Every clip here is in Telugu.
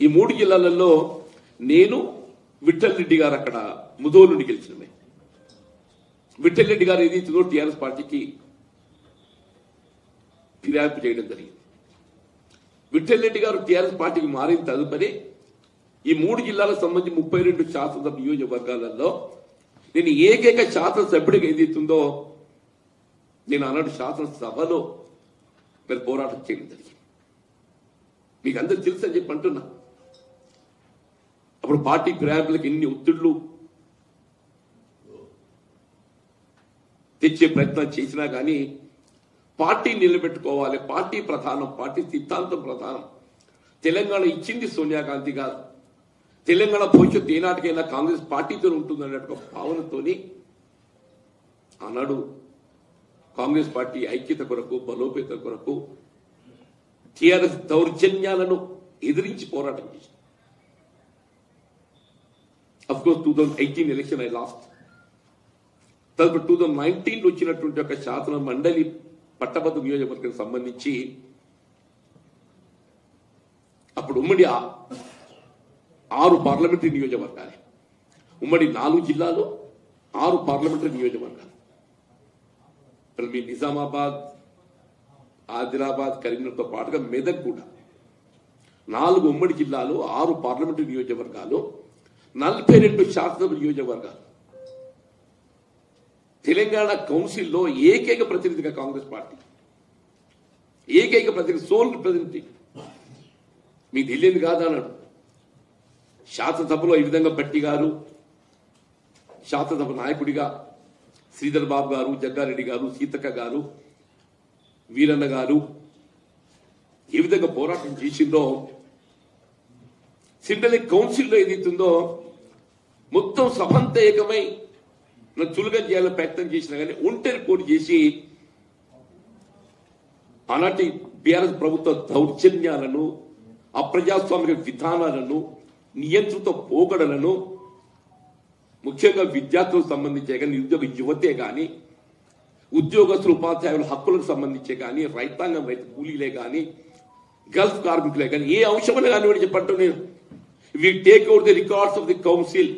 మూడు జిల్లాలలో నేను విఠల్ రెడ్డి గారు అక్కడ ముదోలు నుండి గెలిచినమే. విఠల్ రెడ్డి గారు ఏదైతుందో టీఆర్ఎస్ పార్టీకి ఫిర్యాదు చేయడం జరిగింది. విఠల్ రెడ్డి గారు టీఆర్ఎస్ పార్టీకి మారిన తదుపరి ఈ మూడు జిల్లాలకు సంబంధించి 32 శాసనసభ నియోజకవర్గాలలో నేను ఏకైక శాసనసభ్యుడిగా ఏదైతుందో నేను ఆనాడు శాసనసభలో మరి పోరాటం చేయడం జరిగింది. మీకు అందరూ తెలుసు అని చెప్పి అంటున్నా. అప్పుడు పార్టీ ఫిర్యాదులకు ఎన్ని ఒత్తిళ్లు తెచ్చే ప్రయత్నం చేసినా కానీ పార్టీ నిలబెట్టుకోవాలి, పార్టీ ప్రధానం, పార్టీ సిద్ధాంతం ప్రధానం. తెలంగాణ ఇచ్చింది సోనియా గాంధీ గారు. తెలంగాణ భవిష్యత్తు ఏనాటికైనా కాంగ్రెస్ పార్టీతో ఉంటుందనే భావనతోని ఆనాడు కాంగ్రెస్ పార్టీ ఐక్యత కొరకు, బలోపేత కొరకు టీఆర్ఎస్ దౌర్జన్యాలను ఎదిరించి పోరాటం చేసింది. Of course 2018 election I lost. తదుపరి 2019 వచ్చినటువంటి ఒక శాసన మండలి పట్టభద్ర నియోజకవర్గానికి సంబంధించి అప్పుడు ఉమ్మడి 6 పార్లమెంటరీ నియోజకవర్గాలు, ఉమ్మడి 4 జిల్లాలు 6 పార్లమెంటరీ నియోజకవర్గాలు. మీ నిజామాబాద్, ఆదిలాబాద్, కరీంనగర్తో పాటుగా మెదక్ కూడా 4 ఉమ్మడి జిల్లాలు, 6 పార్లమెంటరీ నియోజకవర్గాలు, 42 శాసనసభ నియోజకవర్గాలు. తెలంగాణ కౌన్సిల్లో ఏకైక ప్రతినిధిగా కాంగ్రెస్ పార్టీ, ఏకైక ప్రతినిధి, సోల్ రిప్రజెంటేటివ్. మీకు తెలియదు కాదన్నాడు. శాసనసభలో ఈ విధంగా భట్టి గారు శాసనసభ నాయకుడిగా, శ్రీధర్ బాబు గారు, జగ్గారెడ్డి గారు, సీతక్క గారు, వీరన్న గారు ఏ విధంగా పోరాటం చేసిందో, సిండలిక్ కౌన్సిల్లో ఏదైతుందో మొత్తం సభంతా ఏకమై చులుగా చేయాలని ప్రయత్నం చేసినా కానీ ఒంటరి పోటీ చేసి ఆనాటి బీఆర్ఎస్ ప్రభుత్వ దౌర్జన్యాలను, అప్రజాస్వామిక విధానాలను, నియంత్రిత పోకడలను, ముఖ్యంగా విద్యార్థులకు సంబంధించే కానీ, నిరుద్యోగ యువతే కానీ, ఉద్యోగస్తులు, ఉపాధ్యాయుల హక్కులకు సంబంధించే కానీ, రైతాంగం, రైతు కూలీలే కానీ, గల్ఫ్ కార్మికులే కానీ, ఏ అంశమని కానీ చెప్పట్టు నేను we take out the records of the council.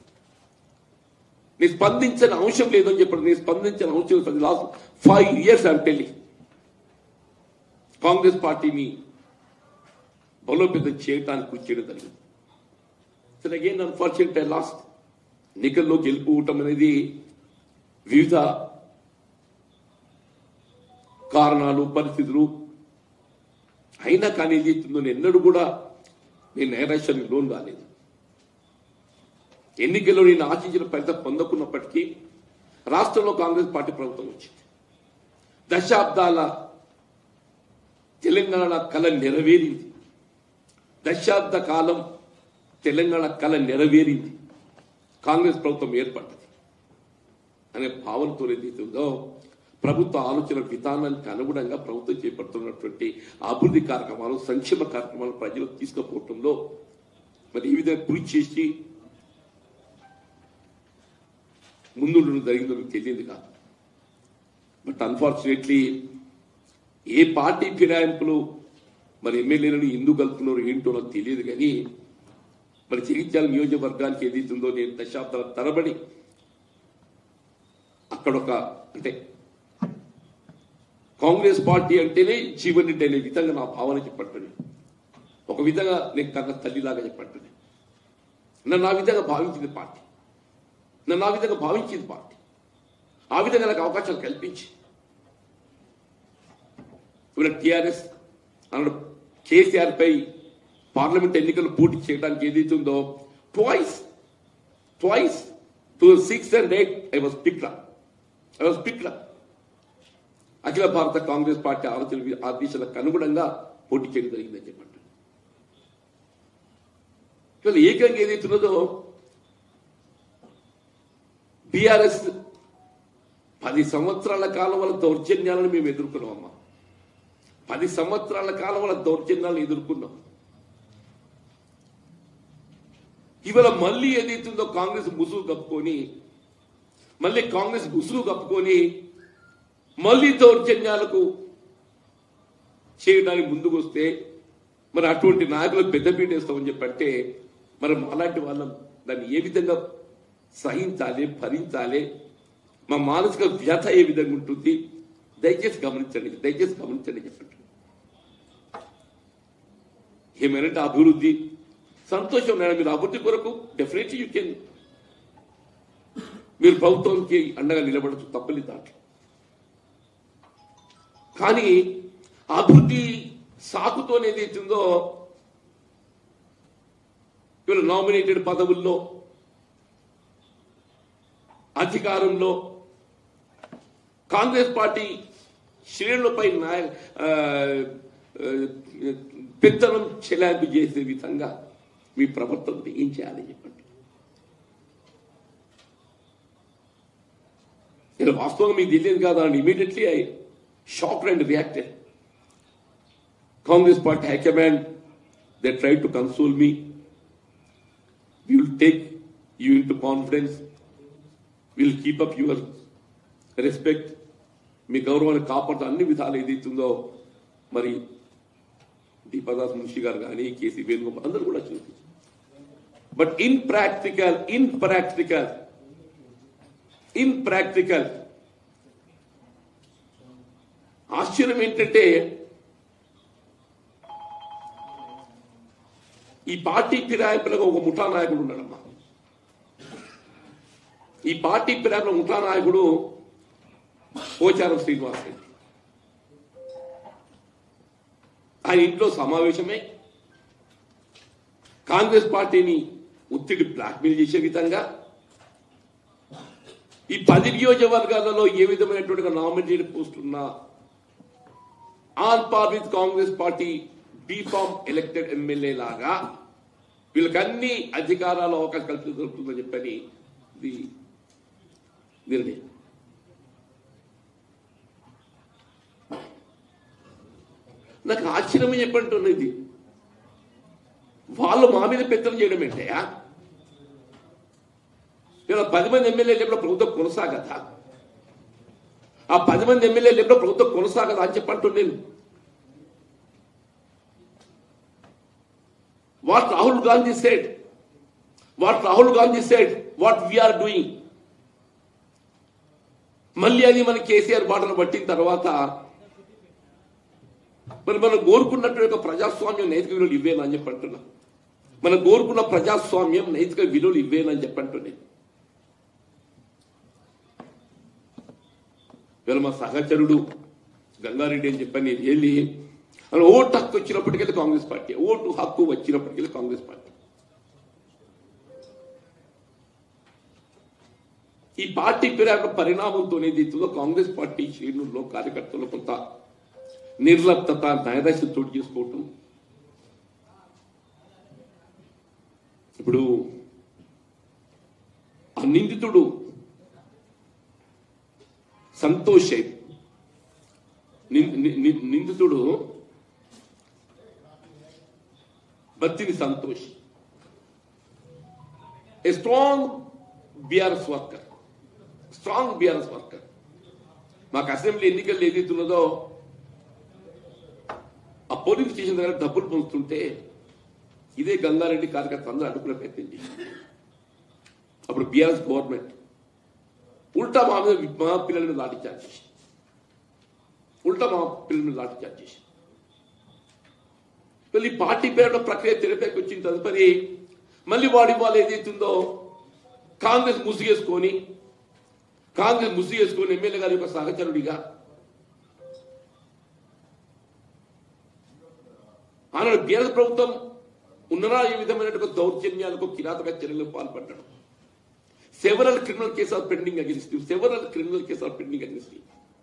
నేను స్పందించిన అంశం లేదని చెప్పండి. నేను స్పందించిన అంశం last 5 years I'm telling. Congress పార్టీని బలోపేతం చేయడానికి కృషి చేయడం జరిగింది. సరే, అగైన్ అన్ఫార్చునేట్ ఐ లాస్ట్. ఎన్నికల్లో గెలుపుకోవటం అనేది వివిధ కారణాలు, పరిస్థితులు అయినా కానీ ఏది చెప్తుందో ఎన్నడూ కూడా నేను నైరాశ్యానికి లోన్ కాలేదు. ఎన్నికల్లో నేను ఆశించిన ఫలితం పొందకున్నప్పటికీ రాష్ట్రంలో కాంగ్రెస్ పార్టీ ప్రభుత్వం వచ్చింది. దశాబ్దాల తెలంగాణ కళ నెరవేరింది. దశాబ్ద కాలం తెలంగాణ కళ నెరవేరింది. కాంగ్రెస్ ప్రభుత్వం ఏర్పడ్డది అనే భావనతో ఏదైతుందో ప్రభుత్వ ఆలోచన విధానానికి అనుగుణంగా ప్రభుత్వం చేపడుతున్నటువంటి అభివృద్ధి కార్యక్రమాలు, సంక్షేమ కార్యక్రమాలు ప్రజలకు తీసుకుపోవటంలో మరి ఈ విధంగా కృషి చేసి ముందు జరిగిందో మీకు తెలియదు కాదు. బట్ అన్ఫార్చునేట్లీ ఏ పార్టీ ఫిరాయింపులు మరి ఎమ్మెల్యేలను ఎందుకు కలుపుతున్నారో ఏంటో నాకు తెలియదు. కానీ మరి జగిత్యాల నియోజకవర్గానికి ఏదైతుందో నేను దశాబ్దాల తరబడి అక్కడొక అంటే కాంగ్రెస్ పార్టీ అంటేనే జీవన్ రెడ్డి అనే విధంగా నా భావన చెప్పట్టుని, ఒక విధంగా నేను కన్నా తల్లిలాగా చెప్పట్టుని, నన్ను ఆ విధంగా భావించింది పార్టీ, నన్ను ఆ విధంగా భావించింది పార్టీ, ఆ విధంగా నాకు అవకాశాలు కల్పించి ఇప్పుడు టీఆర్ఎస్ అన్నాడు కేసీఆర్ పై పార్లమెంట్ ఎన్నికలు పోటీ చేయడానికి ఏదైతుందో twice 2006 and 2008 I was picked up. Akhila Bharata Congress party ఆదేశాలకు అనుగుణంగా పోటీ చేయడం జరిగిందని చెప్పండి. ఇవాళ ఏకంగా ఏదైతున్నదో బీఆర్ఎస్ 10 సంవత్సరాల కాలం వల్ల దౌర్జన్యాలను మేము ఎదుర్కొన్నామమ్మా. 10 సంవత్సరాల కాలం వల్ల దౌర్జన్యాలను ఎదుర్కొన్నాం. ఇవాళ మళ్ళీ ఏదైతుందో కాంగ్రెస్ ముసుగు కప్పుకొని మళ్ళీ దౌర్జన్యాలకు చేయడానికి ముందుకు వస్తే మరి అటువంటి నాయకులకు పెద్దపీట వేస్తామని చెప్పంటే మరి అలాంటి వాళ్ళం దాన్ని ఏ విధంగా సహించాలి, భరించాలి, మా మానసిక వ్యథ ఏ విధంగా ఉంటుంది దయచేసి గమనించండి చెప్పండి. ఏమైనా అభివృద్ధి సంతోషం నేను మీరు అభివృద్ధి కొరకు డెఫినెట్లీ యూ కెన్ మీరు ప్రభుత్వానికి అండగా నిలబడచ్చు, తప్పలేదు దాంట్లో. కానీ అభివృద్ధి సాకుతో ఏదైతుందో వీళ్ళు నామినేటెడ్ పదవుల్లో అధికారంలో కాంగ్రెస్ పార్టీ శ్రేణులపై పెత్తనం చెలాయింపు చేసే విధంగా మీ ప్రవర్తన ఏం చేయాలని చెప్పండి. ఇలా వాస్తవంగా మీకు తెలియదు కాదా అండి. Immediately I shocked and reacted. Congress party high command they try to console me. We will take you into confidence. We will keep up your respect. మీ గౌరవాన్ని కాపాడుతూ అన్ని విధాలు ఏదైతుందో మరి దీపదాస్ మున్షి గారు కానీ కేసీ వేణుగోపాల్ అందరూ కూడా చూపించారు. బట్ ఇన్ ప్రాక్టికల్ ఆశ్చర్యం ఏంటంటే ఈ పార్టీ ఫిరాయింపులకు ఒక ముఠా నాయకుడు ఉన్నాడమ్మా. ఈ పార్టీ ఫిరాయింపుల ముఠా నాయకుడు పోచారం శ్రీనివాస్ రెడ్డి. ఆయన ఇంట్లో సమావేశమే కాంగ్రెస్ పార్టీని ఒత్తిడి బ్లాక్మెయిల్ చేసే విధంగా ఈ 10 నియోజకవర్గాలలో ఏ విధమైనటువంటి నామినేటెడ్ పోస్ట్ ఉన్నా on par with Congress party B form elected MLA లాగా వీళ్ళకి అన్ని అధికారాలు అవకాశం కల్పించ దొరుకుతుందని చెప్పని ఇది నిర్ణయం. నాకు ఆశ్చర్యం చెప్పంటున్నది వాళ్ళు మా మీద పెత్తనం చేయడం ఏంటయా? ఇలా 10 మంది ఎమ్మెల్యేలు ఎప్పుడు ప్రభుత్వం కొనసాగదా? ఆ 10 మంది ఎమ్మెల్యేలు ఎప్పుడు ప్రభుత్వం కొనసాగదా అని చెప్పంటు నేను. What Rahul Gandhi said, what we are doing. మళ్ళీ అది మన కేసీఆర్ బాటలు పట్టిన తర్వాత మరి మనం కోరుకున్నటువంటి ప్రజాస్వామ్యం నైతిక విలువలు ఇవ్వేనని చెప్పంటున్నా. మనం కోరుకున్న ప్రజాస్వామ్యం నైతిక విలువలు ఇవ్వేనని చెప్పంటున్నాయి. వీళ్ళ మా సహచరుడు గంగారెడ్డి అని చెప్పని వెళ్ళి ఓటు హక్కు వచ్చినప్పటికెళ్ళి కాంగ్రెస్ పార్టీ, ఓటు హక్కు వచ్చినప్పటికెళ్ళి కాంగ్రెస్ పార్టీ. ఈ పార్టీ ఫిరాయింపుల పరిణామంతో ఏదైతుందో కాంగ్రెస్ పార్టీ శ్రేణుల్లో కార్యకర్తలు కొంత నిర్లప్తత, నైరాశ్యం చోటు చేసుకోవటం. ఇప్పుడు ఆ నిందితుడు సంతోష్, నిందితుడు బత్తిని సంతోష్, ఏ స్ట్రాంగ్ బీఆర్ఎస్ వర్కర్. మాకు అసెంబ్లీ ఎన్నికలు ఏదైతున్నదో ఆ పోలింగ్ స్టేషన్ దగ్గర డబ్బులు పొందుతుంటే ఇదే గంగారెడ్డి కార్యకర్త అందరూ అడుగుల ప్రయత్నం చేశారు. అప్పుడు బీఆర్ఎస్ గవర్నమెంట్ ఉల్టా మా పిల్లల మీద లాఠీ చార్జ్ చేసి మళ్ళీ పార్టీ పేరులో ప్రక్రియ తెరపైకి వచ్చిన తదుపరి మళ్ళీ వాడి వాళ్ళు ఏదైతుందో కాంగ్రెస్ ముసిగేసుకొని ఎమ్మెల్యే గారి యొక్క సహచరుడిగా ఆనాడు బీఆర్ఎస్ ప్రభుత్వం ఉన్నరా ఈ విధమైన దౌర్జన్యాలకు, కిరాతక చర్యలకు పాల్పడ్డాడు. Several criminal cases pending against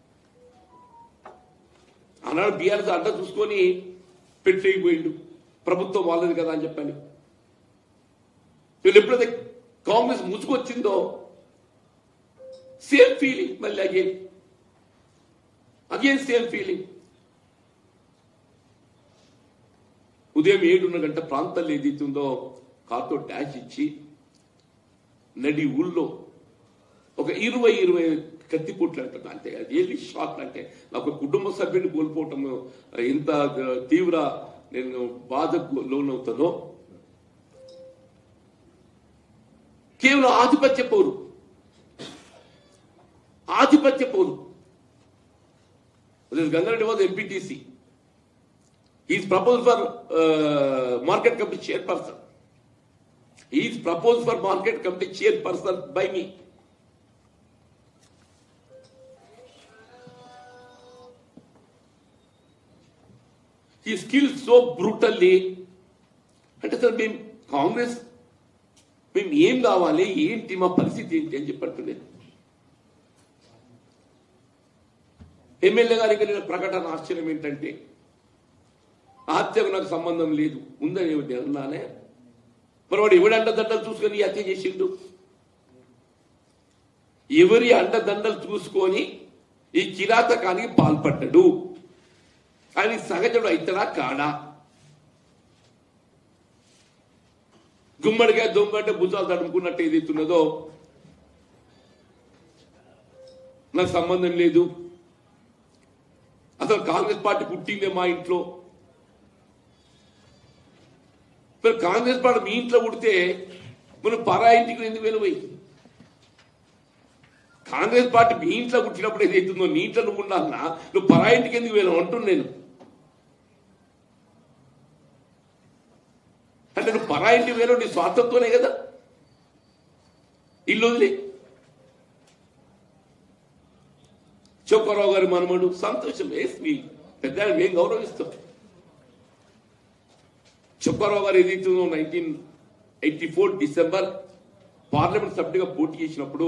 ఆనాడు బీఆర్ఎస్ అడ్డ చూసుకొని పెట్టేయిపోయిండు, ప్రభుత్వం వాళ్ళది కదా అని చెప్పని. వీళ్ళు ఎప్పుడైతే కాంగ్రెస్ ముసుకొచ్చిందో సేమ్ ఫీలింగ్, మళ్ళీ అగైన్ సేమ్ ఫీలింగ్. ఉదయం 7:30 గంట ప్రాంతాల్లో ఏదైతుందో కార్తో డాష్ ఇచ్చి నడి ఊళ్ళో ఒక 20 కత్తిపోట్లు అంటారు. అంతే రియల్లీ షాక్. అంటే నాకు కుటుంబ సభ్యుని కోల్పోవటం ఎంత తీవ్ర నేను బాధకు లోనవుతానో కేవలం ఆధిపత్య పౌరు Gangareddy was MPTC. Is propose for market committee chairperson. Is propose for market committee chairperson by me. He skilled so brutally. అంటే సార్ మేము కాంగ్రెస్ మేము ఏం కావాలి, ఏంటి మా పరిస్థితి ఏంటి అని చెప్పండి. ఎమ్మెల్యే గారికి నేను ప్రకటన ఆశ్చర్యం ఏంటంటే హత్యకు నాకు సంబంధం లేదు ఉందని అన్నానే. మరి వాడు ఎవరి అండదండలు చూసుకొని ఈ హత్య చేసిండు? ఎవరి అండదండలు చూసుకొని ఈ కిరాతకానికి పాల్పడ్డాడు? ఆయన సహజుడు అవుతాడా కాడా? గుమ్మడిగా దొంగంటే భుజాలు తడుముకున్నట్టు ఏదైతున్నదో నాకు సంబంధం లేదు. అసలు కాంగ్రెస్ పార్టీ పుట్టిందే మా ఇంట్లో. మరి కాంగ్రెస్ పార్టీ మీ ఇంట్లో పుడితే మనం పరా ఇంటికి ఎందుకు వెళ్ళిపోయి? కాంగ్రెస్ పార్టీ మీ ఇంట్లో పుట్టినప్పుడు ఏదైతుందో నీ ఇంట్లో నువ్వు ఉండాలన్నా నువ్వు పరా ఇంటికి ఎందుకు వెళ్ళావు అంటున్నాను నేను. అంటే నువ్వు పరా ఇంటికి వెళ్ళావు నీ స్వార్థంతోనే కదా. ఇల్లు వదిలే చొక్కారావు గారి మనమడు సంతోషం వేసి పెద్ద మేము గౌరవిస్తాం. చొక్కారావు గారు ఏదైతుందో 1984 డిసెంబర్ పార్లమెంట్ సభ్యుడిగా పోటీ చేసినప్పుడు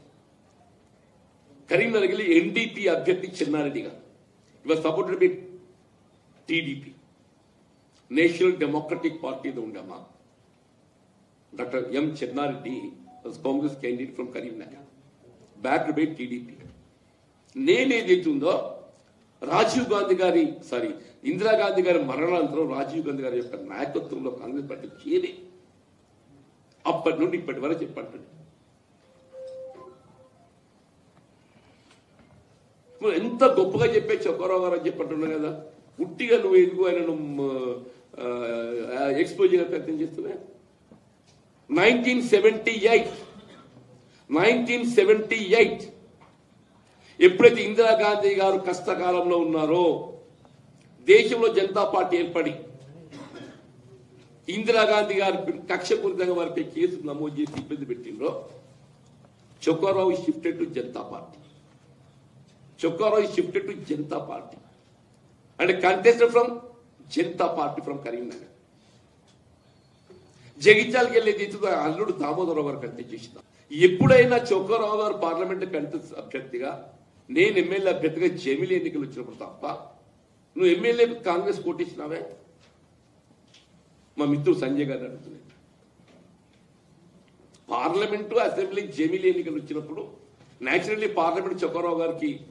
కరీంనగర్కి ఎన్డీపీ అభ్యర్థి చెన్నారెడ్డిగా ఇవాళ supported by TDP national democratic పార్టీలో ఉండమ్మా. Doctor M Chennareddy Congress candidate from Karimnagar backed by TDP. నేనేదైతుందో రాజీవ్ గాంధీ గారి ఇందిరాగాంధీ గారి మరణానంతరం రాజీవ్ గాంధీ గారి యొక్క నాయకత్వంలో కాంగ్రెస్ పార్టీ చేరే అప్పటి నుండి ఇప్పటి వరకు చెప్పండి. ఎంత గొప్పగా చెప్పే చొక్కారావు గారు అని చెప్పట్టున్నా కదా. ఉట్టిగా నువ్వు ఎందుకు ఆయన ఎక్స్పోజ్ చేయాలని ప్రయత్నం చేస్తున్నా. 1978 ఎప్పుడైతే ఇందిరాగాంధీ గారు కష్టకాలంలో ఉన్నారో దేశంలో జనతా పార్టీ ఏర్పడి ఇందిరాగాంధీ గారి కక్షపూరితంగా వారిపై కేసులు నమోదు చేసి ఇబ్బంది పెట్టిండ్రో Chokkarao shifted to Janata party. Chokkarao shifted to Janata party and contested from Janata party from Karimnagar. జగిత్యాలకి వెళ్ళేది అల్లుడు దామోదరరావు గారు కంటెస్ట్ చేసిన. ఎప్పుడైనా చొక్కారావు గారు పార్లమెంట్ కంటెస్ట్ అభ్యర్థిగా నేను ఎమ్మెల్యే అభ్యర్థిగా జమిలి ఎన్నికలు వచ్చినప్పుడు తప్ప నువ్వు ఎమ్మెల్యే కాంగ్రెస్ కోటించినావే? మా మిత్రుడు సంజయ్ గారిని అడుగుతున్నాయి. పార్లమెంటు అసెంబ్లీ జమిలి ఎన్నికలు వచ్చినప్పుడు నేచురల్లీ పార్లమెంట్ చొక్కారావు గారికి